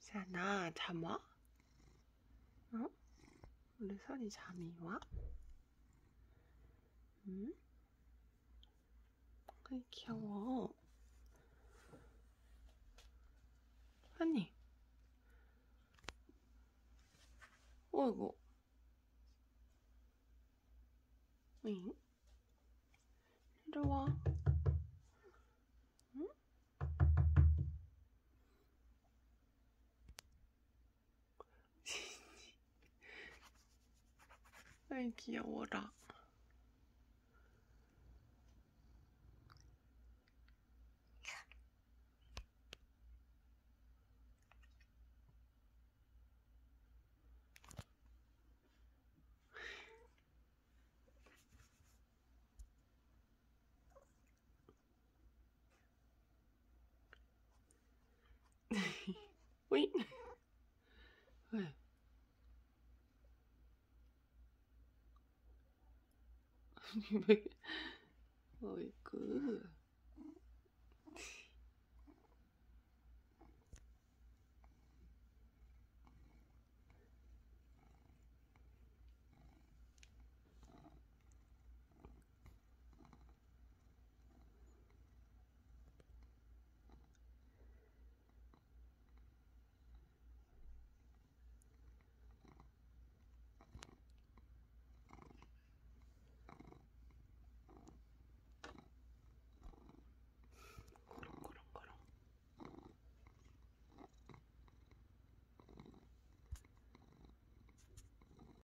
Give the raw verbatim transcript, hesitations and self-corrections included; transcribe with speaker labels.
Speaker 1: 사나, 잠 와? 어? 우리 선이 잠이 와? 응? 그래, 귀여워. 선이. 어이구. 응? 이리 와. 응? 아이, 귀여워라. 오잉? 왜? 왜? 어이구.